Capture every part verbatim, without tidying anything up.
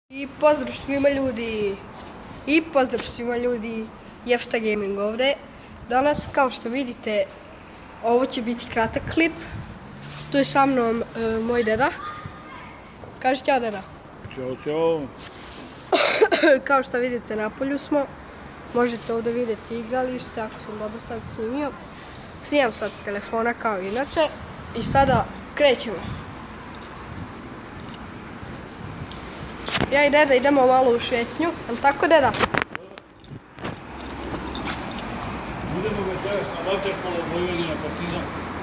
I pozdrav svima ljudi, i pozdrav svima ljudi, Jefta Gaming ovdje. Danas, kao što vidite, ovo će biti kratak klip. Tu je sa mnom uh, moj deda. Kaži ćao deda. Ćao, čao. Kao što vidite, na polju smo. Možete ovdje vidjeti igralište, ako sam dobro sad snimio. Snimam sad telefona kao inače. I sada krećemo. Ja i deda idemo malo u šetnju, je li tako deda? Idemo večeras na vaterpolo Vojvodina Partizan.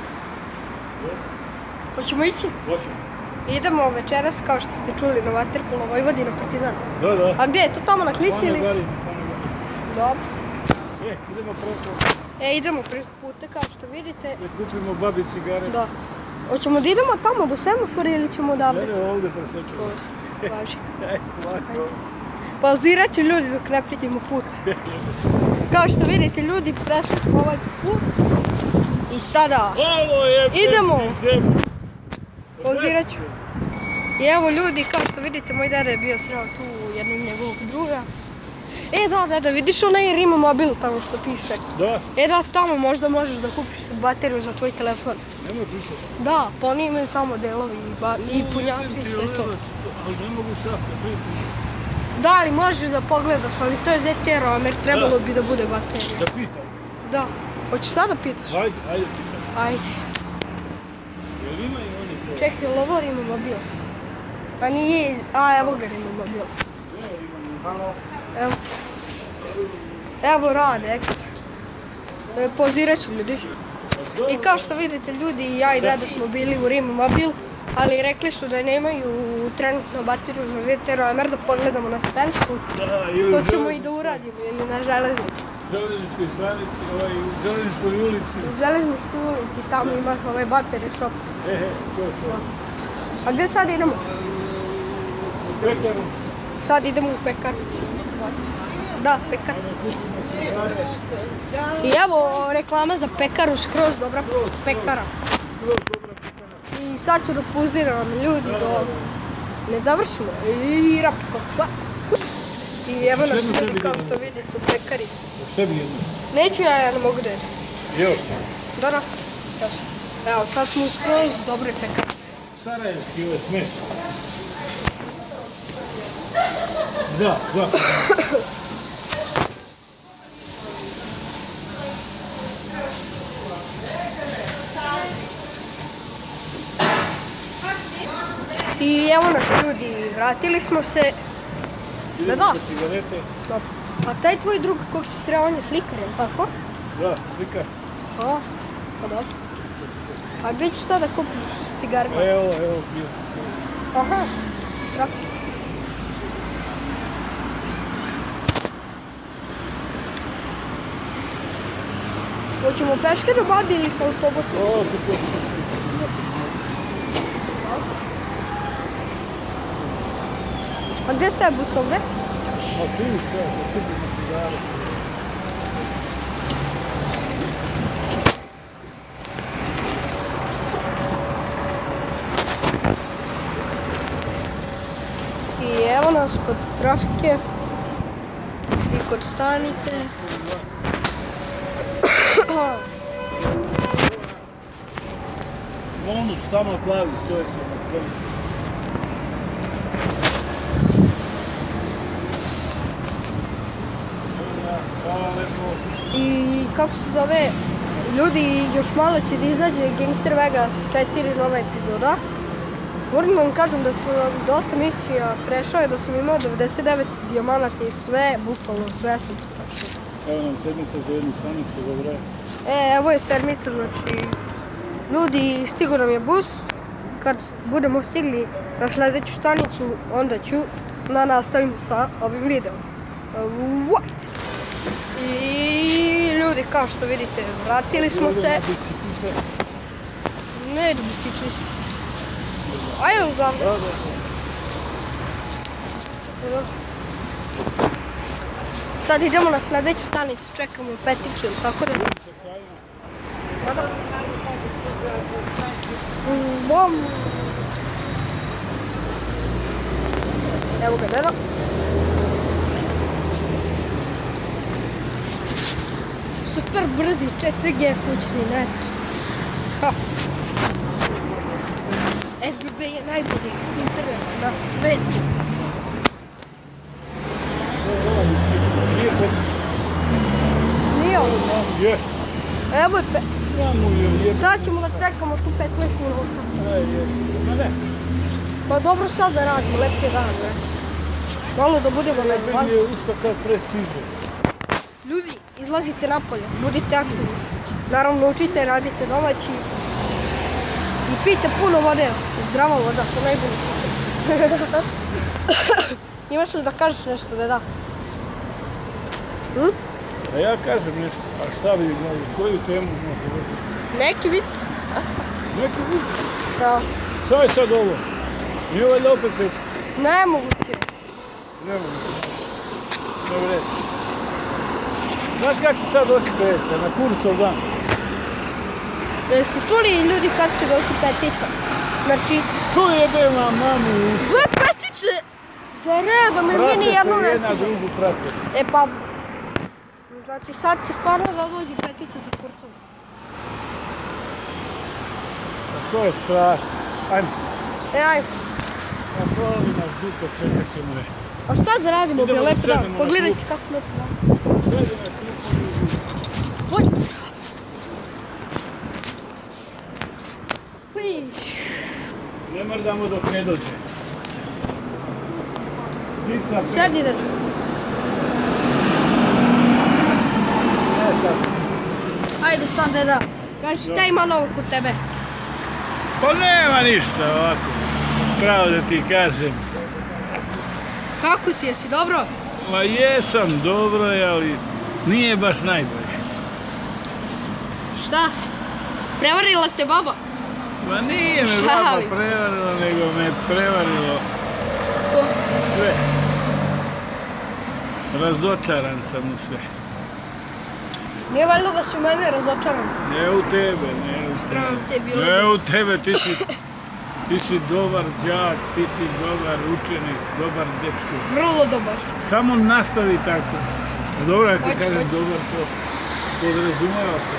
Hoćemo ići? Hoćemo. Idemo večeras, kao što ste čuli, na vaterpolo Vojvodina Partizan. Da, da. A gdje je to, tamo na Klisi ili? Stvarno gari, stvarno gari. Dobro. E, idemo preko. E, idemo preko puta, kao što vidite. Da kupimo babi cigare. Da. Hoćemo da idemo tamo do semafora ili ćemo odavde? Ne, ne, ovdje presečemo. Važi. Ej, lako. Pauzirat ću ljudi dok ne priđemo put. Kao što vidite ljudi, prešli smo ovaj put. I sada Halo je, idemo. idemo. Pauzirat ću. I evo ljudi, kao što vidite, moj deda je bio sreo tu jednog njegovog druga. E da, deda, vidiš onaj Rima mobil tamo što piše? Da. E da, tamo možda možeš da kupiš bateriju za tvoj telefon. Nemoj piše. Da, pa oni imaju tamo delovi i, ba, i punjači i sve to. Ali ne mogu sad, ne Da, ali možeš da pogledaš, ali to je Z T Roamer, trebalo bi da bude baterija. Da pitam. Da. Hoćeš sad da pitaš? Ajde, ajde pitam. Ajde. Jel ima i oni to? Čekaj, jel ovo Rima mobil? Pa nije, a evo ga Rima mobil. Evo. Evo rade, ekstra. E, Pauzirat ću ljudi. I kao što vidite ljudi, ja i deda smo bili u Rima mobil, ali rekli su da nemaju trenutno bateriju za Z T Roamer, da pogledamo na Stensku. To ćemo i da uradimo, ili na železnici. U železničkoj stanici, ovaj, u železničkoj ulici. U železničkoj ulici, tamo imaš ovaj battery shop. E, e, to je to. A gdje sad idemo? U pekaru. Sad idemo u pekaru. Da, pekar. I evo reklama za pekaru, skroz dobra pekara. I sad ću da pauziram ljudi do ne završimo. I rapko. I evo nas ljudi kao što vidite u pekari. Šta bi jedno? Neću ja, ja ne mogu da jedem. Evo. Da, da. Evo, sad smo skroz dobre pekare. Sarajevski, ovo je smeš. Da, da. I evo nas ljudi, vratili smo se. Da, da. Cigarete. Dobro. A taj tvoj drug kog si sreo, on je slikar, je li tako? Da, slikar. A, pa dobro. A gdje ćeš sada kupiš cigare? Evo, evo, bio. Aha, trafić. Hoćemo peške do babi ili sa autobusom? O, kako. A gdje staje bus ovdje? A tu što, da kupimo cigare. I evo nas kod trafike i kod stanice. Bonus, tamo plavi, to je to. Hvala lepo. I kako se zove, ljudi, još malo će da izađe Gangster Vegas četiri nova epizoda. Moram da vam kažem da ste dosta misija prešao je, da sam imao devedeset devet dijamanata i sve, bukvalno sve sam prešao. Evo nam sedmica za jednu stanicu, dobro je. E, evo je sedmica, znači, ljudi, stigo nam je bus. Kad budemo stigli na sljedeću stanicu, onda ću da nastavim sa ovim videom. What? I ljudi, kao što vidite, vratili smo se. Ne idu biciklisti. Ajde uglavnom. Da, da. Sad idemo na sljedeću stanicu, čekamo peticu, ili tako da? Da, da. Bom. Evo ga deda. Super brzi četiri G kućni net. Ha. S B B je najbolji internet na svetu. Nije ovo? Je. Evo je pe... Ja mu je. Sad ćemo da čekamo tu petnaest minuta. Aj, je. Ma ne. Pa dobro sad da radimo, lep je dan, ne? Malo da budemo na Meni vazduhu. je usta kad prestiže. Ljudi, izlazite napolje, budite aktivni. Naravno, učite, radite domaći. I pijte puno vode, zdrava voda, to najbolje. Imaš li da kažeš nešto, deda? Hm? A ja kažem nešto, a šta bi gledali, koju temu možete voditi? Neki vic? Neki vic? Da. Šta je sad ovo? Nije valjda opet petica? Nemoguće. Nemoguće. Ne vredi. Znaš kak će sad doći petica? Na Kurcov dan. Jeste čuli ljudi kad će doći petica? Znači, Tu jebema mamu u usta. dve petice za redom, jer mi nijedno ne Prate se jedna stiže. drugu prate. E pa, znači sad će stvarno da dođe petica za Kurcov. A to je strašno. Ajmo. E, ajde. A boli nas dupe, čekat ćemo je. A šta da radimo, Idemo bre, da lep dan? sednemo na Pogledajte klub. kako lep dan. Sedi na klupu i uđi. Oj. Uj. Ne mrdamo dok ne dođe. Žica, pe. Sedi da. Ne tako. Ajde sad, deda. Kaži šta ima novo kod tebe? Pa nema ništa ovako. Pravo da ti kažem. Kako si, jesi dobro? Ma jesam, dobro je, ali nije baš najbolje. Šta? Prevarila te baba? Ma nije me baba Šalim se. prevarila, nego me prevarilo Ko? sve. Razočaran sam u sve. Nije valjda da si u mene razočaran. Ne u tebe, ne u Sram te tebe. bilo Ne da- u tebe, ti si, ti si dobar đak, ti si dobar učenik, dobar dečko. Vrlo dobar. Samo nastavi tako. A dobro, ako Hoću, kažem hoću. dobar, to podrazumeva se.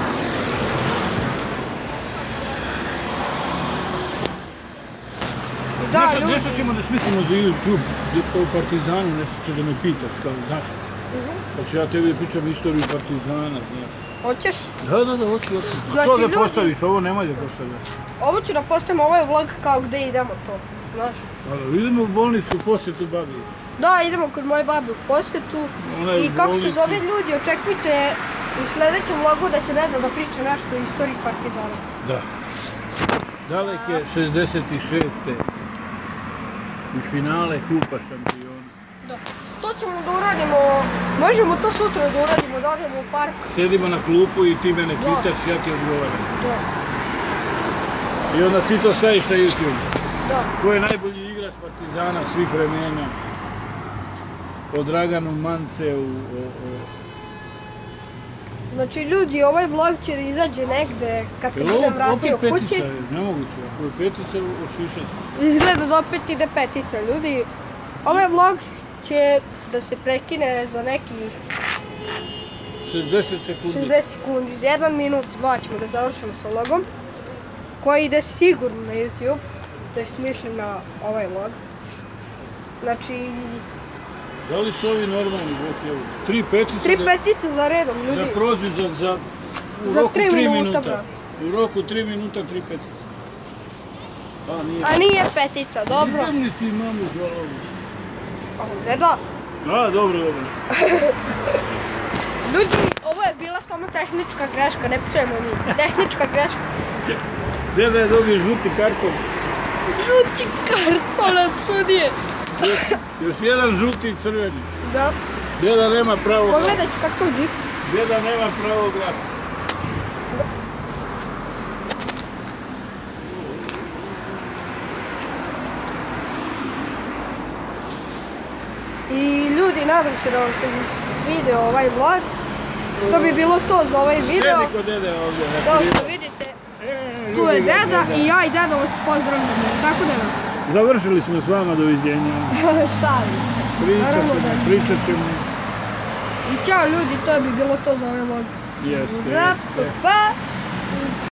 I da, Nešto, ljudi. nešto ćemo da smislimo za YouTube, gdje pa u Partizanu nešto ćeš da me pitaš, kao, znaš. Pa ću ja tebi pričam istoriju Partizana, znaš. Hoćeš? Da, da, da, hoću, hoću. Znači, To da ljudi- postaviš, ovo nemoj da postavljaš. Ovo ću da postavim ovaj vlog kao gde idemo to. Znaš? Da, da, idemo u bolnicu u posjetu babi. Da, idemo kod moje babe u posjetu. Ona je I u kako se bolnici. zove ljudi, očekujte u sljedećem vlogu da će deda da priča nešto o istoriji Partizana. Da. Daleke šezdeset šeste. I finale kupa šampiona. Da. To ćemo da uradimo, možemo to sutra da uradimo, da odemo u park. Sedimo na klupu i ti mene Da. pitaš, ja ti odgovaram. Da, I onda ti to staviš na YouTube. da. Ko je najbolji igrač Partizana svih vremena? O Draganu Manceu, o, o... Znači ljudi, ovaj vlog će da izađe negde kad se Jel budem ovo vratio opet kući. petica je, nemoguće, ako je petica o šišac. Izgleda da opet ide petica, ljudi. Ovaj vlog će da se prekine za nekih šezdeset sekundi. šezdeset sekundi, za jedan minut, dva ćemo da završimo sa vlogom. Koji ide sigurno na YouTube, to jest mislim na ovaj vlog. Znači, Da li su ovi normalni, Bog je ovo? Tri petice tri da, petice za redom, ljudi. da prođu za, za, u Za roku tri tri minuta, minuta. brate. U roku tri minuta, tri petice. A, nije. A nije petica, dobro. Idem li ti mamu žalovu? Ne da. A, dobro, dobro. Ljudi, ovo je bila samo tehnička greška, ne psujemo mi. Tehnička greška. Deda je dobio žuti karton. Žuti karton od sudije. Još, još jedan žuti i crveni. Da. Deda nema pravo glasa. Pogledajte kako dži. Deda nema pravo glasa. I ljudi, nadam se da vam se svidio ovaj vlog. To bi bilo to za ovaj video. Sedi kod dede ovdje. na Kao krilu. što vidite, E, tu je ljubi ga deda i ja i deda vas pozdravljamo. Tako deda? Završili smo s vama, doviđenja. Šalim se. Pričat Naravno ćemo, da- pričat ćemo. I ćao ljudi, to bi bilo to za ovaj vlog. Jeste, Rap, jeste. pa!